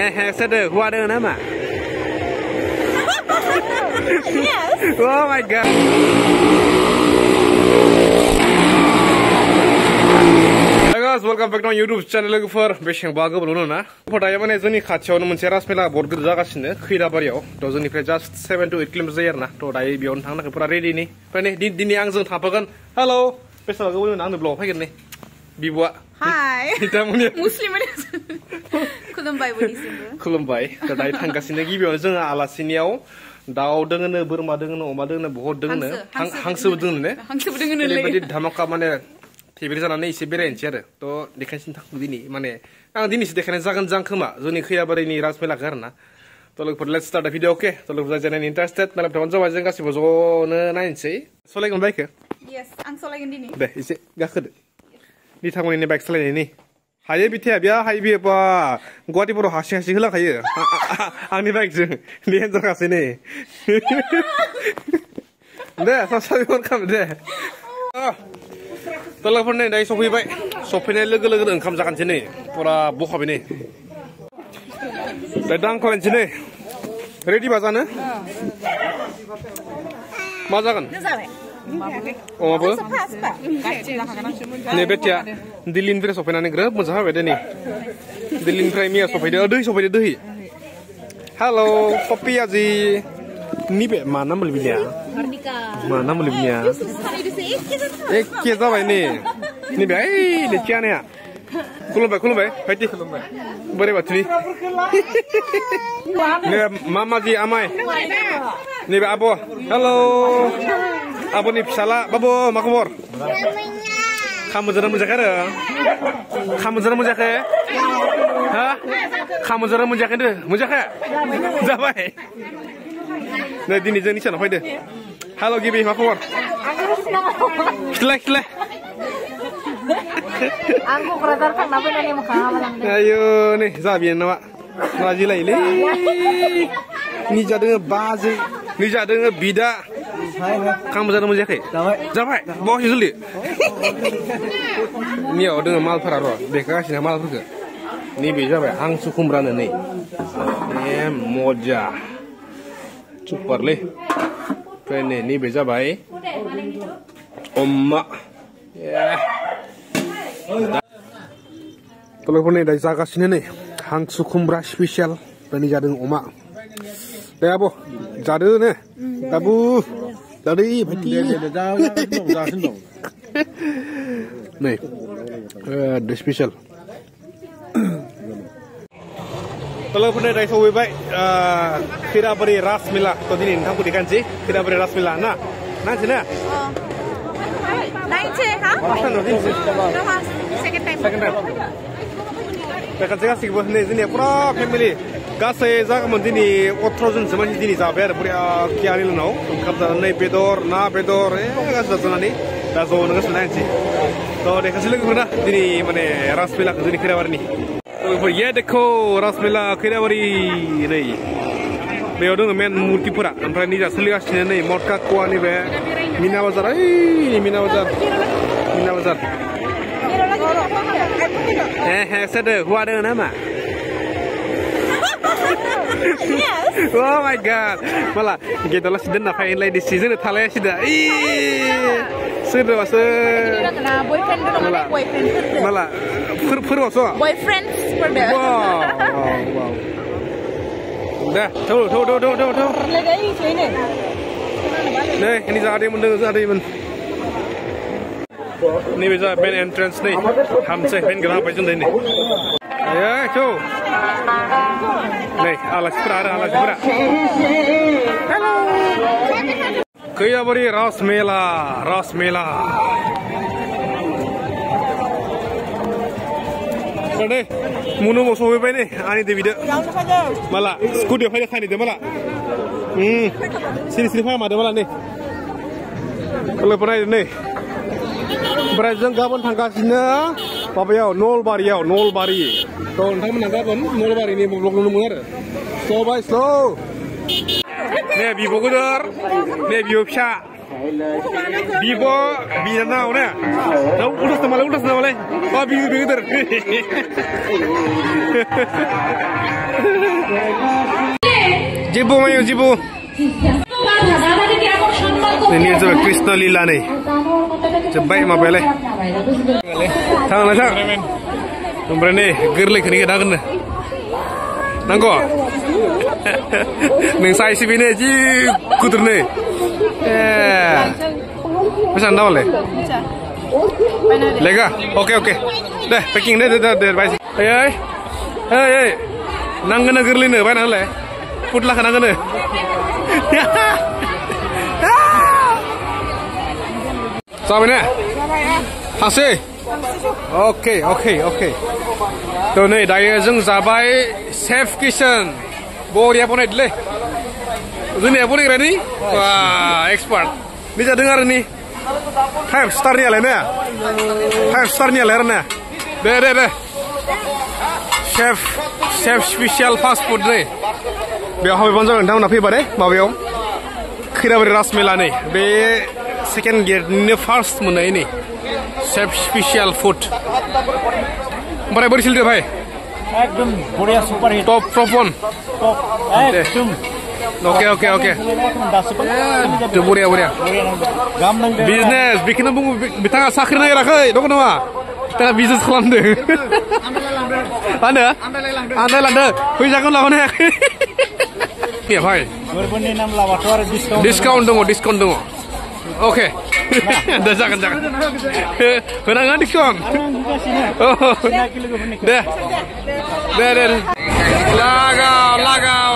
Sede, hoa ada nama. Yes. Oh my god. Hey guys, welcome back to my YouTube channel. Look for Beshang Baga Bruno na. But I am an Ezoni Kacho no Muncheras Mela Borgazakashin, Kirabario, dozen if just 7 to 8 kilometers a year na. To die beyond Hanaka ready ni. Penny did the Angson Tapagan. Hello, Pesal going on the block. Biwa. Hi. Muslim. Kulumbai Buddhism. Kulumbai. The Dai Tangasina give you a Alasinio. Daw dengan Burma dengan Oma dengan Bohod dengan Hangsu dengan Hangsu dengan lebih Dhamaka mana TV sana ni Siberia cer to dikasih tak begini mana dini sih dekatnya jangan kema zoni kaya baru ini ras melak karena to let's start the video okay to look jangan interested malam teman teman jangan kasih bozo nain sih soalnya baik ya yes ang soalnya dini deh isi gak kede di tangan ini baik selain ini Hai bitia biar hai biar apa gua di bawah hasil lah kaya ani baik je dia yang kasih ni deh sasar welcome deh telepon ni dari sopi baik sopi ni lega engkam jakan sini pura buka ini datang kalian sini ready bazar ne mazakan oh apa ni betia dilin pre sopi nani gerab muzah beda ni dilin premier sopi dia deh halo kopi aji ni be mana melibnya mana melibnya Ekye apa ini? Ini baik, leceh ni ya. Kulum baik, hati kulum baik. Boleh buat ni. Ni mama di amai. Ni abo. Hello. Abo ni salah, babo makmur. Kamu jangan menjaga. Kamu jangan menjaga. Hah? Kamu jangan menjaga deh. Menjaga. Zabai. Nah, ini jenis apa itu? Halo Gibi, makmur. Selek. Aku peratar kan apa nani muka malam ni. Ayo nih, zabian nama. Lagi lagi. Ni jadi bazi, ni jadi bida. Kamu jadi menjaga? Japai. Bawa sih Ni ada mal peraro. Dekah sini mal pergi. Ni bisa apa? Hang sukumran ni. Moja. Super leh. Pene ni bisa baik. Omma. Telepon ni dari zakat sini nih. Hang sukumbra spesial. Pene jadi Oma. Deh apa? Jadi nih. Tabu. Dari peti. Nih. The special. Telepon ni dari Sawi baik. Kira beri ras mila. Kau ini kamu dikanci. Kira beri ras mila. Nah sini. Second time. Dekat jaga sih buat ni pura family. Gasai jaga mungkin ni 8,000 zaman ini jaber pura kian ini nau. Kalau ni bedor, gasai zaman ni. Dah zon gasai nanti. So dekat sini mana? Ini mana ras mila ini kira beri ni. Ye deko ras mila kira beri ni. Beodong men murti pura. Ampera ni asli asli ni morka kuah ni be. Mina bazar. Mina bazar. Sede, hoa ada nama. Yes. Oh my god. Malah kita lah sudah nak main lagi di season thalai sudah. Sudah masa. Boyfriend Malah fur masa. Boyfriend pernah. Wow. Dah, tuh. Lagi sini. Nih, ini ada yang Ni bisa main entrance ni. Hamzah main gerah apa ni? Ya, tu. Nih, alas pera. Hello. Kaya beri ras mela. Sade, munu mau sobi ni, ani tu video. Malah, skuti apa ni dia malah. Sini apa ada malah ni. Kalau pernah ni. Berajang kapan tangkasnya? Papa yau, nol bari. Tuh, entah mana kapan nol bari ni blok nol mengar. Slow. Nih, bibo gudar. Nih, bibo psha. Bibo, biar nau nih. Tahu ulas nama le. Oh, bibo gudar. जिबु मायो जिबु ini coba Krishna Lila nih coba mabalai थां ओमफ्राय नै गोरलैखौनो गेदागोन नांगौ नोंसा एसे बेनो जि गुदुरनो बेसेबां दामालाय लेगा अके दे पेकिं दे बाय ओइ नांगोनो गोरलैनो बायना होलाय फुटलाखौ नांगोनो जाबाय ने थांसै ओके तो नै दायो जों जाबाय सेफ किचेन बरिया बनायदोलै जोंनिया बनायग्रानि एक्सपार्ट नि जादों आरो नि 5 स्टारनियालाय ने 5 स्टारनियालाय आरो ने दे शेफ स्पेशल फास्ट फुड नै बेयाव हाबैबानो जाबाय नोंथांमोना फैबा दे माबायाव खैराबारि राजमेला नै बे सेकेन्ड गेटनिनो फार्स्ट मोननाय नै शेफ स्पेशल फुड ओमफ्राय बोरै सोलिदो भाई एकदम बढिया सुपर हिट टप वन एकदम ओके बरिया बिजनेस बेखौनो बुङो बिथाङा साख्रि नागिराखै दङ नामा बिथाङा बिजनेस खालामदों आन्दायलांदों फैसाखौनो लाबोनो हायाखै भाई गोरबोनि नाम लाबाथ' आरो डिसकाउन्ट दङ ओके दे जागोन होनाङा डिसकाउन्ट दे लागाव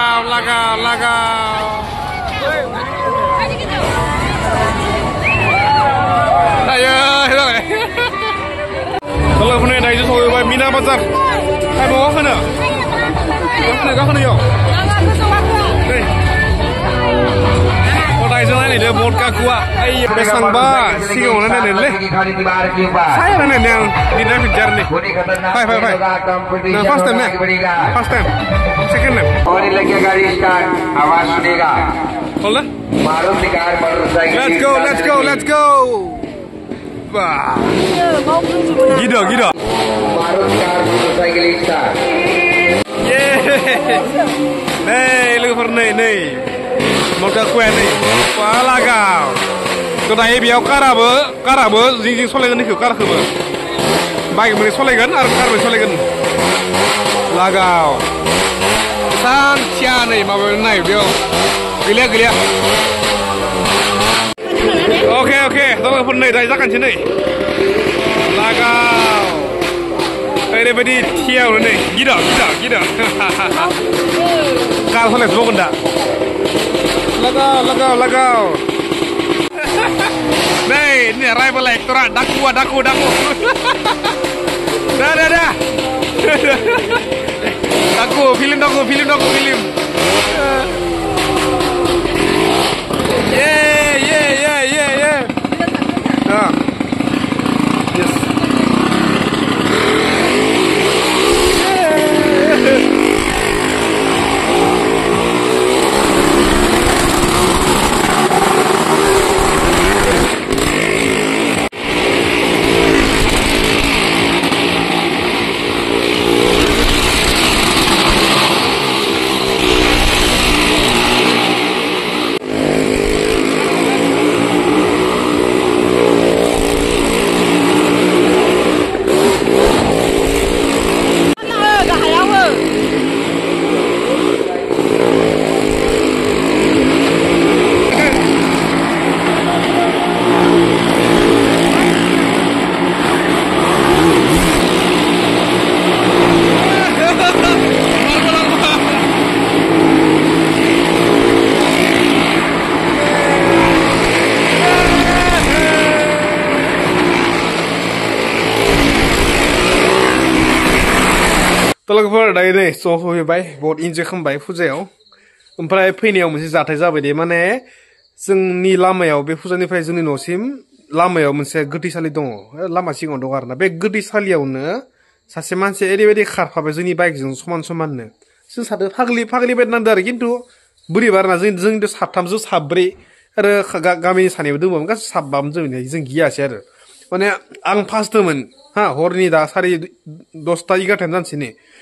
kalau dayo सहैबाय मिना बाजार टाइमाव गाखोनो याव दायजों नायदो बडका कुवा बेसेबांबा सिगाङावनो नायनायलै साया नायनाय आं दिनै फिजारनि फाय फर्स्ट टाइम सेकेंड टाइम और लगे गाड़ी स्टार्ट आवाज सुनेगा बोल Maruti car motorcycle let's go गिदो मारुति कार मोटरसाइकिल स्टार्ट ये नै लोगोफोर नै मडका कुवा नै लागाव तो दायो बेयाव काराबो जिं सलायगोन बेखौ कारखौबो बाइक मोननै सलायगोन आरो कार मोननै सलायगोन लागाव सानथिया नै माबायाव नाय बेयाव गैलिया ओके लोगोफोर नै दायो जाखानोसै नै लागाव ओरैबायदि थियावनो नै गिदा कार सलायसो बावगोन दा लगाव नै राइबल एक्टरा दाकु दाकु फिल्म ये yes लोगोफोर दायो नै सहैबाय बहुत इन्जय खालामबाय फुजायाव ओमफ्राय फैनायाव मोनसे जाथाय जाबाय दे माने जोंनि लामायाव बे फुजानिफ्राय जोंनि न'सिम लामायाव मोनसे गोथैसालि दङ लामा सिगाङाव दङ आरोना बे गोथैसालियावनो सासे मानसिया ओरैबायदि खारफाबाय जोंनि बाइकजों समाननो जों सादो फाग्लि बायदि नांदों आरो खिन्थु बोरैबा आरोना जों साथामजों साब्रै आरो गामिनि सानैबो दंमोन गासै साबामोन जों गियासै आरो माने आं फार्स्टमोन हरनि दा 10:30 11:00 जानोसै नै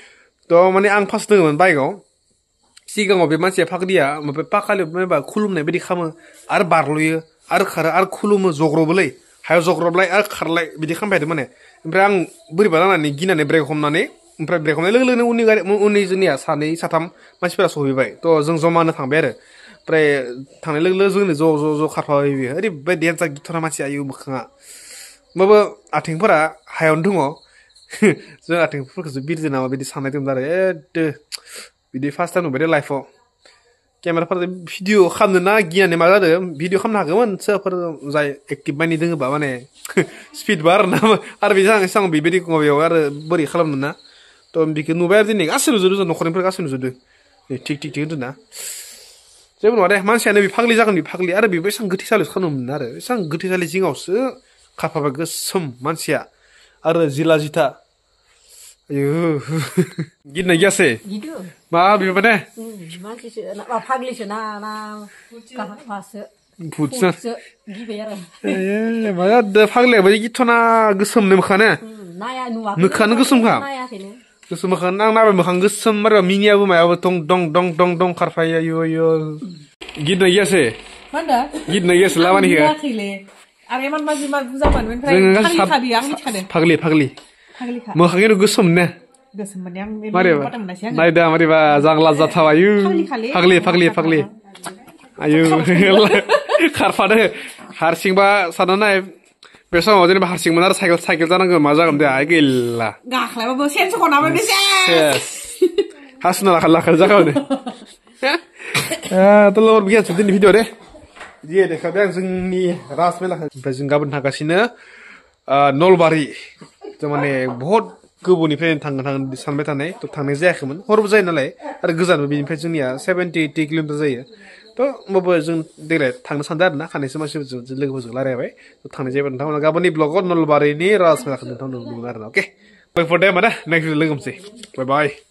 थ' माने आं फार्स्ट दोङोमोन बाइकआव सिगाङाव बे मानसिया फागदिया ओमफ्राय पाखालियाव माबा खुलुमनाय बायदि खालामो आरो बारल'यो आरो खारो आरो खुलुमो जग्रबोलै हायाव जग्रबलाय आरो खारलाय बिदि खालामबाय थादों माने ओमफ्राय आं बोरैबा जानानै गिनानै ब्रेक हमनानै ओमफ्राय ब्रेक हमनाय लोगो लोगोनो उननि जोंनिया सानै साथाम मानसिफोरा सहैबाय थ' जों जमानो थांबाय आरो ओमफ्राय थांनाय लोगो लोगो जोंनो ज' खारफाबाय बियो ओरैबायदि देन्जार गिथावना मानसि आयु मोखाङा होमबाबो आथिंफोरा हायावनो दङ जों आथिंफोरखौसो बिरदो नामा बिदि साननाय दंमोन आरो एदो बिदि फार्स्ट टाइम नुबाय लाइफआव केमेराफोरजों भिडिअ खालामनो ना गिनानै मा जादों भिडिअ खालामनो हागौमोन सोरफोर जाय एक्टिभ माइनि दोङोबा माने स्पिडबा आरो ना आरो बे जानानै सिगां बेबायदि माबायाव आरो बोरै खालामनो ना थ' बेखौ नुबाय आरो दिनै गासै नुजोबदों जों न'खरनिफ्राय गासै नुजोबदों थिग होनदों ना जेबो नङा दे मानसियानो बे फाग्लि जागोन बे फाग्लि आरो बेबो एसेबां गोथैसालियावसो खालामोमोन आरो एसेबां गोथैसालि जिङावसो खारफाबाय गोसोम मानसिया आरो जिला जिथा आयु गिनाय गैयासै मा बेबो दे मानसिसो फाग्लिसो ना मासो भुतसो गिबाय आरो मा जादों फाग्लियाबो गिथ'ना गोसोमनो मोखाङानो नाया नुवाखै मोखाङानो गोसोमखा नायाखैनो गोसोम मोखां आं नायबाय मोखां गोसोम मारबा मिनियाबो मायाबो दं खारफायो आयु गिनाय गैयासै मा होनदों गिनाय गैयासै लामानिखौ गियाखैलै आरो इमान बुजामोन ओमफ्राय फाग्लि मोखाङैनो गोसोम ने गोसोम माने आं मारैबा नायदा मारैबा जांला जाथाव आयु फाग्लि आयु खारफादो हारसिंबा सानना नाय बे समाव जेनेबा हारसिंमोन आरो साइकेल जानांगौ मा जागोन दे आइ गैला गाख्लायबाबो सेन्सखौ नाबाय बेसे हासुना लाखार जागोन थ' लवर बिगियानसो दिनै भिडिअ दे बिदि देखायबाय आं जोंनि राजमेलाखौ ओमफ्राय जों गाबोन थांगासिनो नलबारि माने बहुत गोबावनिफ्रायनो थांगोन सानबाय थानाय थ' थांनाय जायाखैमोन हरबो जायो नालाय आरो गोजानबो बेनिफ्राय जोंनिया 70-80 किल'मिटार जायो थ' होमबाबो जों देग्लाय थांनो सानदों आरो ना खानैसो मानसिफोरजों लोगोफोरजों रायलायबाय थ' थांनाय जायोबा नोंथांमोना गाबोननि ब्लगाव नलबारिनि राजमेलाखौ नोंथांमोन नुनो मोनगोन आरो ना अके बाय फर दे होमबा ना नेक्स्ट भिडिअ लोगो हमसै बाय